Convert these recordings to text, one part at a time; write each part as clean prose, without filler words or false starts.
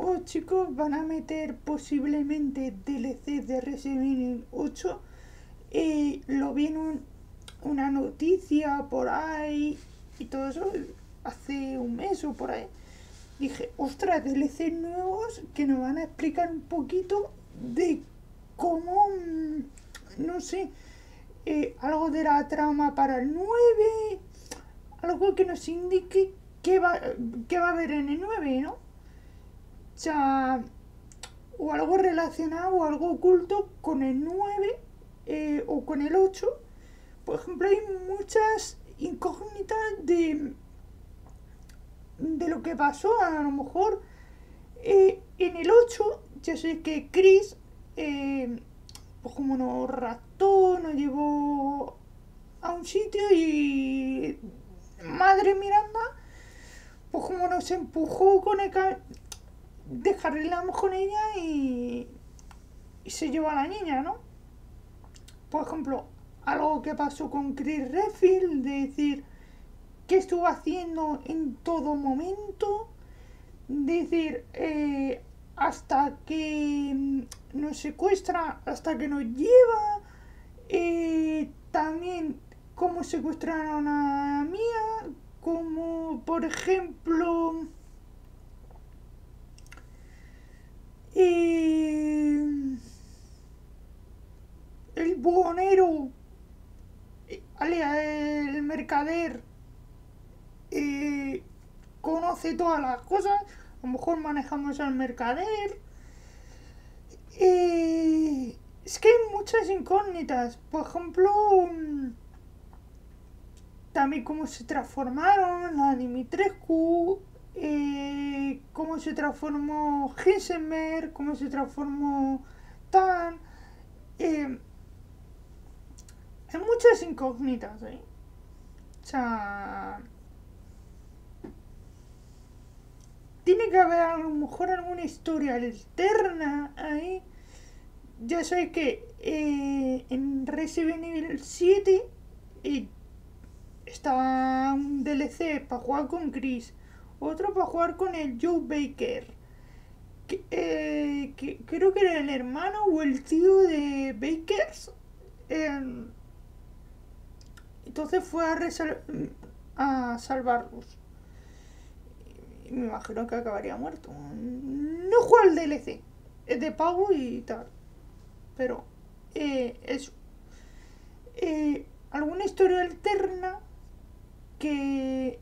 oh chicos, van a meter posiblemente DLC de Resident Evil 8. Lo vi en una noticia por ahí y todo eso hace un mes o por ahí. Dije, ostras, DLC nuevos que nos van a explicar un poquito de cómo, no sé, algo de la trama para el 9, algo que nos indique qué va a haber en el 9, ¿no? O sea, o algo relacionado o algo oculto con el 9 o con el 8. Por ejemplo, hay muchas incógnitas de lo que pasó. A lo mejor en el 8 ya sé que Chris, pues como nos raptó, nos llevó a un sitio y Madre Miranda, pues como nos empujó con el descarrilamos con ella y se llevó a la niña, ¿no? Por ejemplo, algo que pasó con Chris Redfield, de decir qué estuvo haciendo en todo momento, decir hasta que nos secuestra, hasta que nos lleva, también cómo secuestraron a Mia, como por ejemplo el buhonero, el mercader, conoce todas las cosas. A lo mejor manejamos al mercader. Es que hay muchas incógnitas. Por ejemplo, también cómo se transformaron la Dimitrescu, cómo se transformó Heisenberg, cómo se transformó Tan. Hay muchas incógnitas, ¿eh? O sea, tiene que haber a lo mejor alguna historia alterna ahí. Ya sabéis que en Resident Evil 7 estaba un DLC para jugar con Chris, otro para jugar con el Joe Baker, que creo que era el hermano o el tío de Bakers. Eh, entonces fue a salvarlos. Y me imagino que acabaría muerto. No juega el DLC, es de pago y tal. Pero eso. Alguna historia alterna que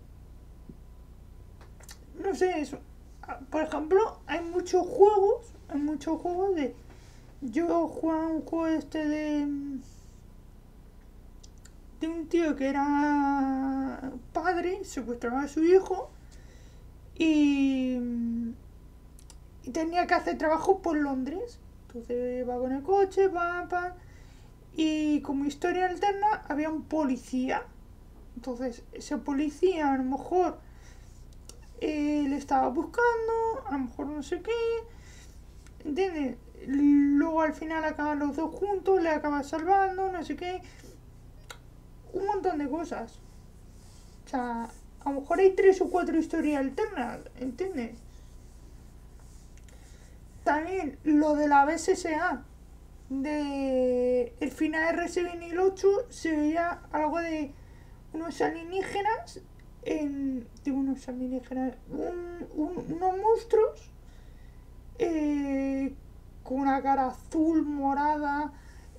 no sé, eso. Por ejemplo, hay muchos juegos. Hay muchos juegos de. Yo jugaba un juego de un tío que era padre, secuestraba a su hijo y, y tenía que hacer trabajo por Londres. Entonces va con el coche, va, y como historia alterna había un policía. Entonces ese policía a lo mejor le estaba buscando, a lo mejor no sé qué, ¿entiendes? Luego al final acaban los dos juntos, le acaba salvando, no sé qué, un montón de cosas. O sea, a lo mejor hay 3 o 4 historias alternas, ¿entiendes? También lo de la BSSA, de el final de Resident Evil 8 se veía algo de unos alienígenas, unos alienígenas, unos monstruos con una cara azul, morada,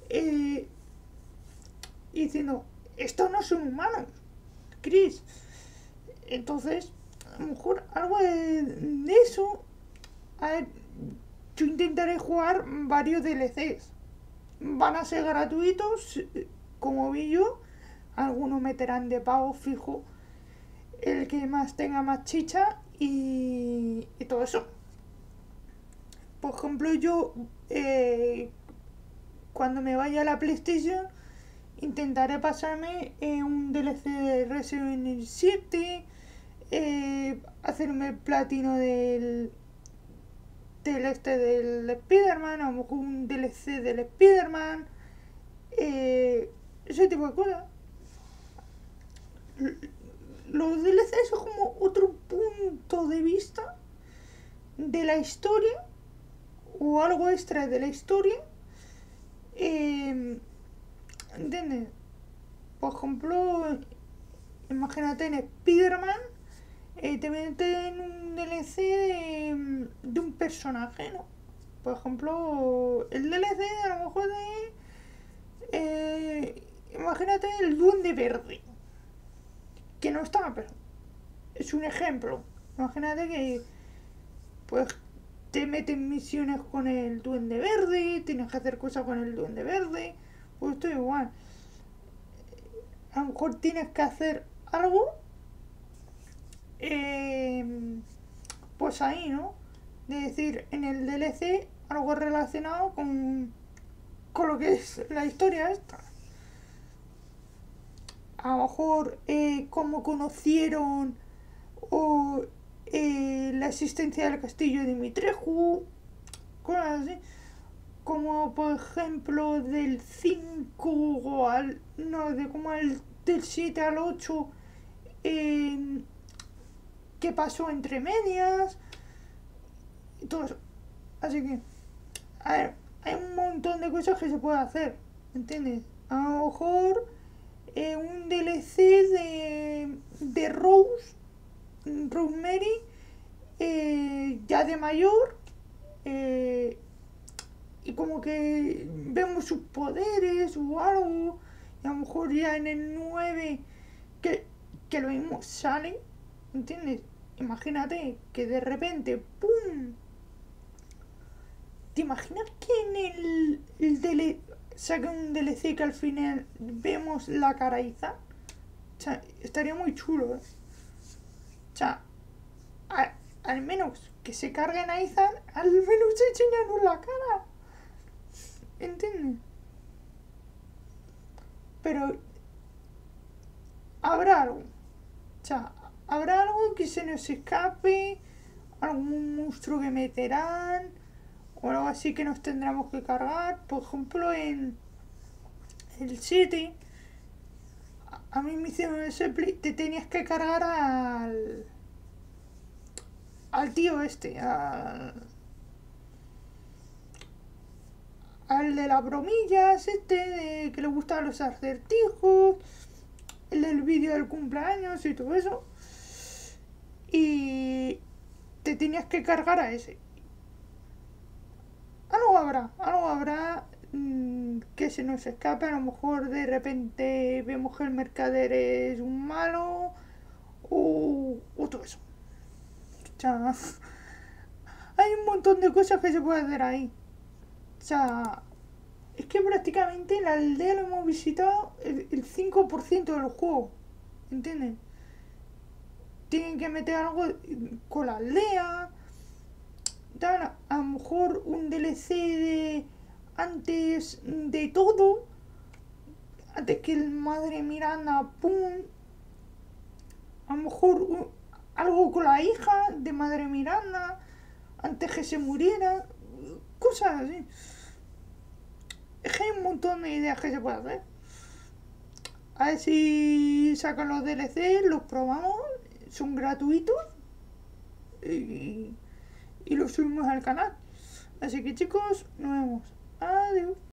y diciendo, estos no son humanos, Chris. Entonces, a lo mejor algo de eso. A ver, yo intentaré jugar varios DLCs. Van a ser gratuitos, como vi yo. Algunos meterán de pago fijo. El que más tenga más chicha y todo eso. Por ejemplo, yo cuando me vaya a la PlayStation intentaré pasarme un DLC de Resident Evil 7, hacerme el platino del Spider-Man, a lo mejor un DLC del Spider-Man, ese tipo de cosas. Los DLCs son como otro punto de vista de la historia o algo extra de la historia. ¿Entiendes? Por ejemplo, imagínate en Spider-Man, te meten un DLC de un personaje, ¿no? Por ejemplo, el DLC a lo mejor imagínate el Duende Verde, que no está, pero es un ejemplo. Imagínate que pues te meten misiones con el Duende Verde, tienes que hacer cosas con el Duende Verde, pues esto igual. A lo mejor tienes que hacer algo, pues ahí, ¿no? De decir, en el DLC algo relacionado con lo que es la historia esta. A lo mejor cómo conocieron o la existencia del castillo de Dimitrescu, cosas así. Como por ejemplo del 5 al... no, de como del 7 al 8, qué pasó entre medias y todo eso. Así que, a ver, hay un montón de cosas que se puede hacer, ¿entiendes? A lo mejor un DLC de Rosemary, ya de mayor, y como que vemos sus poderes o algo, y a lo mejor ya en el 9 que lo mismo sale, ¿entiendes? Imagínate que de repente, ¡pum! ¿Te imaginas que en el saca un DLC que al final vemos la cara Ethan? O sea, estaría muy chulo, ¿eh? O sea, al menos que se carguen a Ethan, al menos enseñanos la cara. ¿Entiendes? Pero habrá algo. O sea, habrá algo que se nos escape, algún monstruo que meterán, o algo así que nos tendremos que cargar. Por ejemplo, en el 7, a mí me hicieron el Sepli, te tenías que cargar al tío este, al de las bromillas, de que le gustaban los acertijos, el del vídeo del cumpleaños y todo eso. Y te tenías que cargar a ese. Algo habrá que se nos escape. A lo mejor de repente vemos que el mercader es un malo o todo eso. O sea, hay un montón de cosas que se puede hacer ahí. O sea, es que prácticamente la aldea lo hemos visitado el 5% del juego. ¿Entiendes? Tienen que meter algo con la aldea. Dar a lo mejor un DLC de antes de todo. Antes que el madre Miranda, pum. A lo mejor algo con la hija de madre Miranda. Antes que se muriera. Cosas así. Es que hay un montón de ideas que se puede hacer. A ver si sacan los DLC, los probamos, son gratuitos y los subimos al canal. Así que chicos, nos vemos. Adiós.